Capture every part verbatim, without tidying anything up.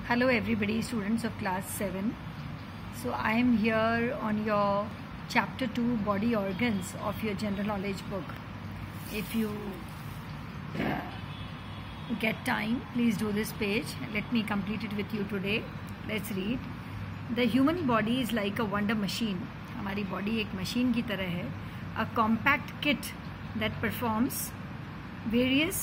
Hello everybody, students of class seven. So I am here on your chapter two body organs of your general knowledge book. If you uh, get time, please do this page. Let me complete it with you today. Let's read. The human body is like a wonder machine. हमारी body एक machine की तरह है. A compact kit that performs various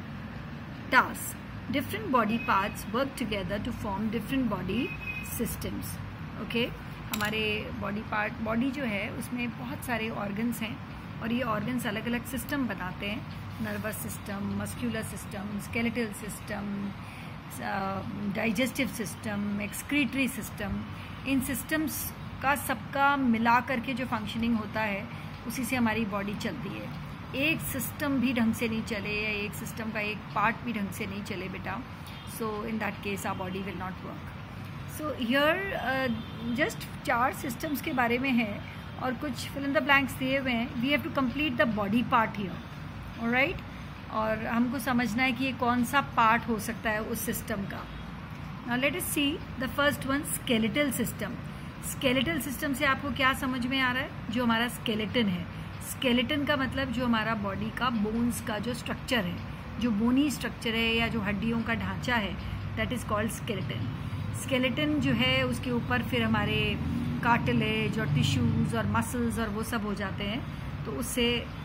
tasks. Different body parts work together to form different body systems. Okay? हमारे body part body जो है उसमें बहुत सारे organs हैं और ये organs अलग अलग system बनाते हैं. Nervous system, muscular system, skeletal system, uh, digestive system, excretory system. इन systems का सबका मिला करके जो functioning होता है उसी से हमारी body चलती है. एक सिस्टम भी ढंग से नहीं चले या एक सिस्टम का एक पार्ट भी ढंग से नहीं चले बेटा, so in that case our body will not work. So here just चार सिस्टम्स के बारे में है और कुछ फिल इन द ब्लैंक्स दिए हुए हैं. We have to complete the body part here, alright. और हमको समझना है कि ये कौन सा पार्ट हो सकता है उस सिस्टम का. Now let us see the first one, skeletal system. Skeletal system से आपको क्या समझ में आ रहा है? जो हमारा स्केलेटन है. स्केलेटन का मतलब जो हमारा बॉडी का बोन्स का जो स्ट्रक्चर है, जो बोनी स्ट्रक्चर है या जो हड्डियों का ढांचा है, that is called skeleton. Skeleton जो है उसके ऊपर फिर हमारे कार्टिलेज और टिश्यूज़ और मसल्स और वो सब हो जाते हैं, तो उससे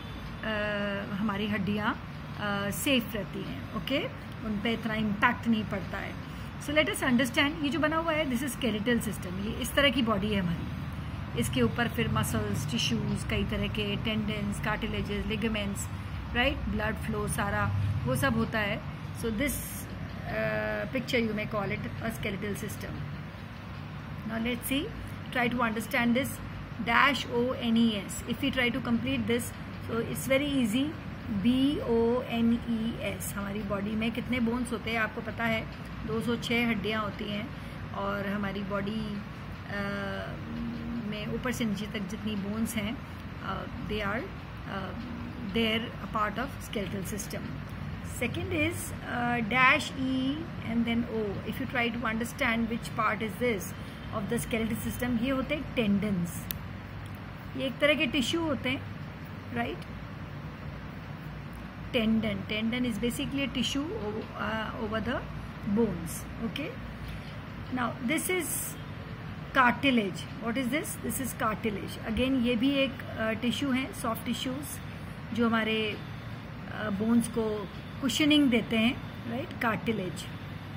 आ, हमारी हड्डियाँ सेफ रहती हैं. ओके, उन पर इतना इम्पैक्ट नहीं पड़ता है. So let us understand. ये जो बना हुआ है दिस इज स्केलेटल सिस्टम. ये इस तरह की बॉडी है हमारी. इसके ऊपर फिर मसल्स, टिश्यूज़, कई तरह के tendons, cartilages, ligaments, right, blood flow, सारा वो सब होता है. So this picture you may call it a skeletal system. Now let's see, try to understand this. Dash O N E S. If you try to complete this, so it's very easy. B O N E S. हमारी body में कितने bones होते हैं आपको पता है? दो सौ छः हड्डियाँ होती हैं और हमारी बॉडी में ऊपर से नीचे तक जितनी बोन्स हैं they are there a part of skeletal system. Second is dash E and then O. If you try to understand which part is this of the skeletal system, ये होते हैं टेंडन्स. ये एक तरह के टिश्यू होते हैं, right. Tendon tendon is basically a tissue over the bones. Okay, now this is cartilage. What is this? This is cartilage. Again ये भी एक टिश्यू है, सॉफ्ट टिश्यूज जो हमारे बोन्स को कुशनिंग देते हैं, राइट. कार्टिलेज.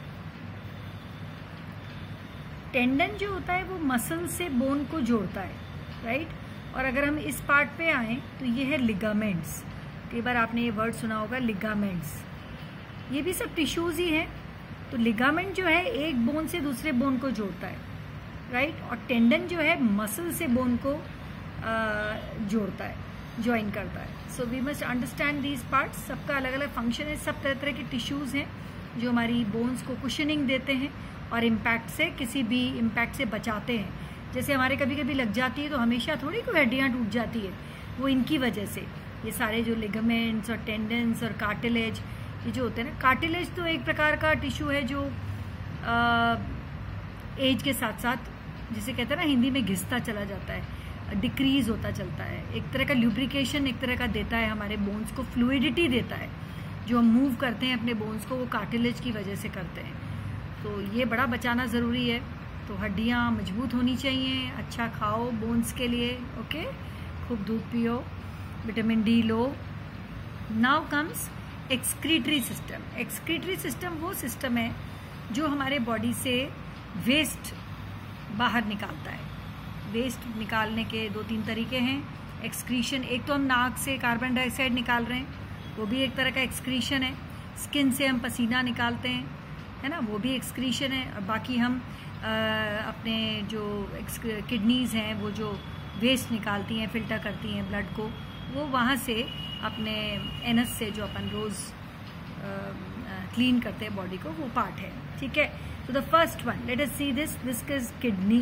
टेंडन जो होता है वो मसल से बोन को जोड़ता है, राइट. और अगर हम इस पार्ट पे आए तो ये है लिगामेंट्स. कई बार आपने ये वर्ड सुना होगा, लिगामेंट्स. ये भी सब टिश्यूज ही हैं. तो लिगामेंट जो है एक बोन से दूसरे बोन को जोड़ता है, राइट. और टेंडन जो है मसल से बोन को जोड़ता है, ज्वाइन करता है. So we must understand these parts. सबका अलग अलग फंक्शन है. सब तरह तरह के टिश्यूज़ हैं जो हमारी बोन्स को कुशनिंग देते हैं और इम्पैक्ट से, किसी भी इम्पैक्ट से बचाते हैं. जैसे हमारे कभी कभी लग जाती है तो हमेशा थोड़ी कोई हड्डियाँ टूट जाती है, वो इनकी वजह से. ये सारे जो लिगामेंट्स और टेंडन्स और कार्टिलेज ये जो होते हैं ना. कार्टिलेज तो एक प्रकार का टिश्यू है जो आ, एज के साथ साथ, जिसे कहते हैं ना हिंदी में, घिसता चला जाता है, डिक्रीज होता चलता है. एक तरह का ल्यूब्रिकेशन एक तरह का देता है हमारे बोन्स को, फ्लूइडिटी देता है. जो हम मूव करते हैं अपने बोन्स को वो कार्टिलेज की वजह से करते हैं. तो ये बड़ा बचाना ज़रूरी है. तो हड्डियाँ मजबूत होनी चाहिए. अच्छा खाओ बोन्स के लिए. ओके, खूब दूध पियो, विटामिन डी लो. Now comes excretory system. Excretory system वो सिस्टम है जो हमारे बॉडी से वेस्ट बाहर निकालता है. वेस्ट निकालने के दो तीन तरीके हैं. एक्सक्रीशन, एक तो हम नाक से कार्बन डाइऑक्साइड निकाल रहे हैं, वो भी एक तरह का एक्सक्रीशन है. स्किन से हम पसीना निकालते हैं, है ना, वो भी एक्सक्रीशन है. और बाकी हम आ, अपने जो किडनीज़ हैं वो जो वेस्ट निकालती हैं, फिल्टर करती हैं ब्लड को, वो वहाँ से अपने एनस से जो अपन रोज़ क्लीन करते हैं बॉडी को, वो पार्ट है. ठीक है. तो the first one, let us see this. This is kidney.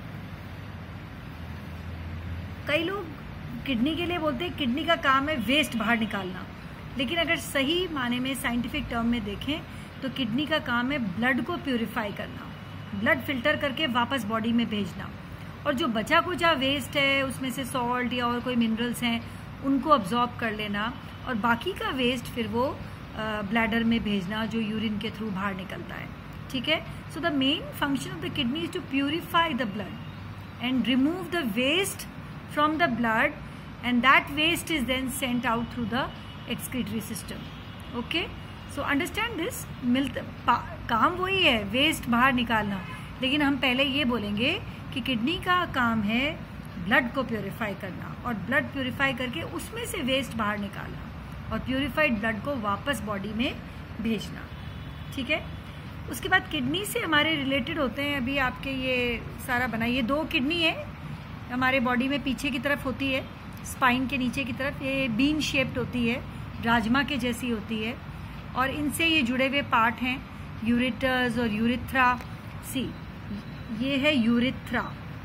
कई लोग किडनी के लिए बोलते हैं किडनी का काम है वेस्ट बाहर निकालना, लेकिन अगर सही माने में साइंटिफिक टर्म में देखें तो किडनी का काम है ब्लड को प्यूरिफाई करना, ब्लड फिल्टर करके वापस बॉडी में भेजना, और जो बचा कुचा वेस्ट है उसमें से सॉल्ट या और कोई मिनरल्स हैं उनको अब्जॉर्ब कर लेना, और बाकी का वेस्ट फिर वो ब्लैडर में भेजना जो यूरिन के थ्रू बाहर निकलता है। ठीक है, so the main function of the kidney is to purify the blood and remove the waste from the blood, and that waste is then sent out through the excretory system. Okay, so understand this. मिलता काम वही है, waste बाहर निकालना, लेकिन हम पहले ये बोलेंगे कि किडनी का काम है ब्लड को प्योरीफाई करना, और ब्लड प्योरीफाई करके उसमें से वेस्ट बाहर निकालना, और प्योरीफाइड ब्लड को वापस बॉडी में भेजना। ठीक है, उसके बाद किडनी से हमारे रिलेटेड होते हैं, अभी आपके ये सारा बना, ये दो किडनी है हमारे बॉडी में, पीछे की तरफ होती है, स्पाइन के नीचे की तरफ, ये बीन शेप्ड होती है, राजमा के जैसी होती है, और इनसे ये जुड़े हुए पार्ट हैं यूरेटर्स और यूरिथ्रा। सी, ये है यूरिथ्रा,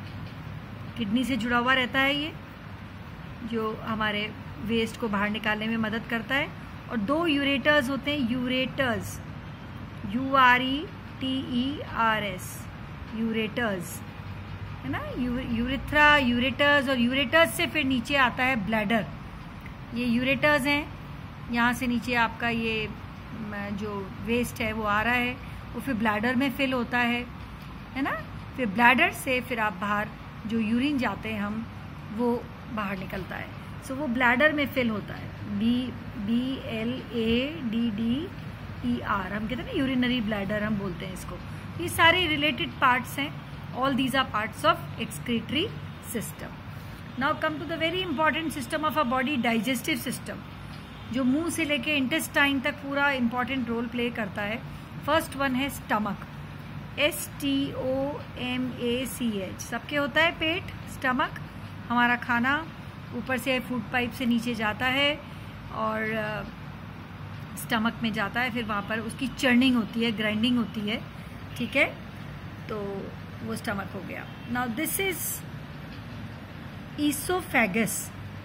किडनी से जुड़ा हुआ रहता है, ये जो हमारे वेस्ट को बाहर निकालने में मदद करता है, और दो यूरेटर्स होते हैं, ureters, U R E T E R S, ureters है ना, यू, यूरिथ्रा, यूरेटर्स, और यूरेटर्स से फिर नीचे आता है ब्लैडर। ये यूरेटर्स हैं, यहाँ से नीचे आपका ये जो वेस्ट है वो आ रहा है, वो फिर ब्लैडर में फिल होता है है ना, फिर ब्लैडर से फिर आप बाहर जो यूरिन जाते हैं हम, वो बाहर निकलता है, सो so, वो ब्लैडर में फिल होता है, B B L A D D E R, हम कहते हैं ना यूरिनरी ब्लैडर हम बोलते हैं इसको। ये सारे रिलेटेड पार्ट्स हैं, all these are parts of excretory system. Now come to the very important system of a body, digestive system, जो मुंह से लेके इंटेस्टाइन तक पूरा इंपॉर्टेंट रोल प्ले करता है। फर्स्ट वन है stomach, S T O M A C H, सबके होता है पेट, स्टमक, हमारा खाना ऊपर से फूड पाइप से नीचे जाता है और स्टमक में जाता है, फिर वहाँ पर उसकी चर्निंग होती है, ग्राइंडिंग होती है। ठीक है, तो वो स्टमक हो गया। नाउ दिस इज ईसोफेगस,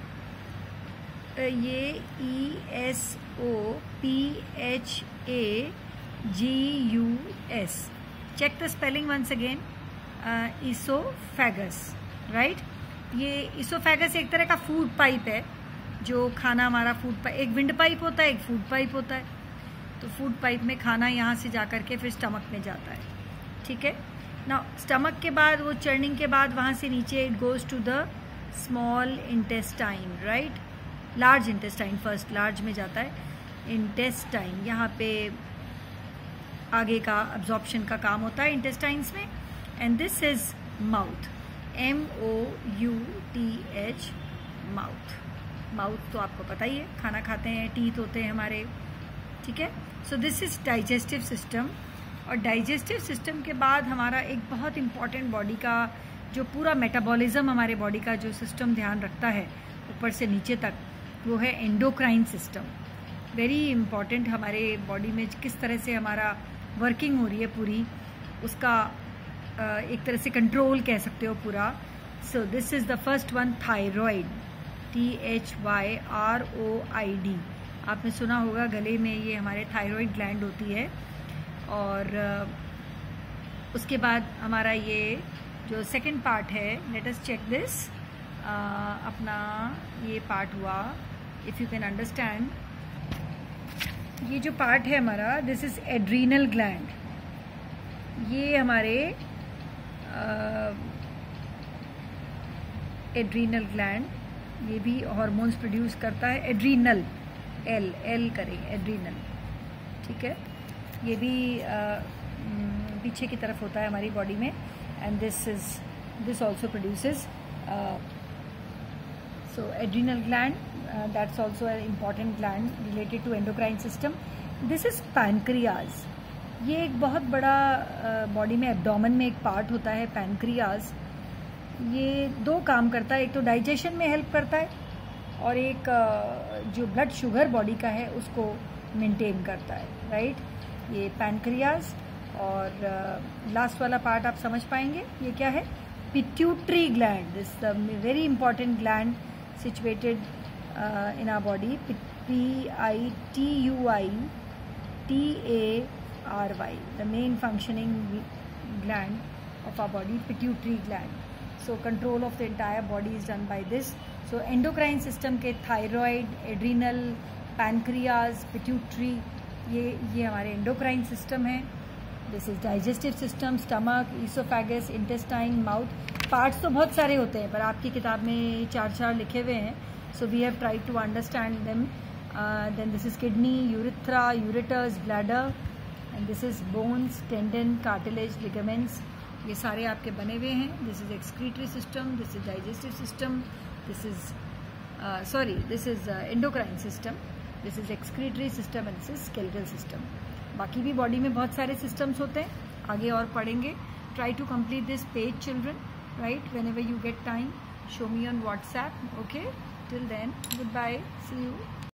ये E S O P H A G U S, check the spelling once again, oesophagus, right. ये ईसोफेगस एक तरह का फूड पाइप है, जो खाना हमारा फूड पाइप, एक विंड पाइप होता है, एक फूड पाइप होता है, तो फूड पाइप में खाना यहाँ से जा करके फिर स्टमक में जाता है। ठीक है, ना स्टमक के बाद वो चर्निंग के बाद वहाँ से नीचे it goes to the small intestine, right, large intestine, first large में जाता है, इंटेस्टाइन, यहाँ पे आगे का अब्जॉर्प्शन का काम होता है इंटेस्टाइन्स में। And this is mouth, M O U T H, mouth. Mouth तो आपको पता ही है, खाना खाते हैं, टीथ होते हैं हमारे। ठीक है, so this is digestive system. और डाइजेस्टिव सिस्टम के बाद हमारा एक बहुत इम्पॉर्टेंट बॉडी का जो पूरा मेटाबॉलिज्म हमारे बॉडी का जो सिस्टम ध्यान रखता है ऊपर से नीचे तक, वो है एंडोक्राइन सिस्टम। वेरी इम्पॉर्टेंट, हमारे बॉडी में किस तरह से हमारा वर्किंग हो रही है पूरी, उसका एक तरह से कंट्रोल कह सकते हो पूरा। So this is the first one, thyroid, T H Y R O I D, आपने सुना होगा, गले में ये हमारे थायराइड ग्लैंड होती है। और उसके बाद हमारा ये जो सेकंड पार्ट है, लेट अस चेक दिस, अपना ये पार्ट हुआ, इफ़ यू कैन अंडरस्टैंड, ये जो पार्ट है हमारा, दिस इज एड्रीनल ग्लैंड, ये हमारे एड्रीनल ग्लैंड, ये भी हार्मोन्स प्रोड्यूस करता है, एड्रीनल, एल एल करें, एड्रीनल। ठीक है, ये भी uh, पीछे की तरफ होता है हमारी बॉडी में। And this is this also produces, so adrenal gland, that's also an important gland related to endocrine system. This is pancreas, ये एक बहुत बड़ा बॉडी uh, में एब्डोमेन में एक पार्ट होता है पैनक्रियाज। ये दो काम करता है, एक तो डाइजेशन में हेल्प करता है, और एक uh, जो ब्लड शुगर बॉडी का है उसको मेंटेन करता है, राइट right? ये पैनक्रियाज। और लास्ट uh, वाला पार्ट आप समझ पाएंगे, ये क्या है, pituitary gland, this the very important gland situated in our body, P I T U I T A R Y, the main functioning gland of our body, pituitary gland. So control of the entire body is done by this. So endocrine system के thyroid, adrenal, pancreas, pituitary, ये ये हमारे endocrine system है. This is digestive system, stomach, esophagus, intestine, mouth. Parts तो बहुत सारे होते हैं पर आपकी किताब में चार चार लिखे हुए हैं. So we have tried to understand them. Uh, then this is kidney, urethra, ureters, bladder, and this is bones, tendon, cartilage, ligaments. ये सारे आपके बने हुए हैं. This is excretory system, this is digestive system, this is uh, sorry, this is uh, endocrine system, this is excretory system, and this is skeletal system. बाकी भी body में बहुत सारे systems होते हैं, आगे और पढ़ेंगे. Try to complete this page, children. Right? Whenever you get time, show me on WhatsApp. Okay? Till then, goodbye. See you.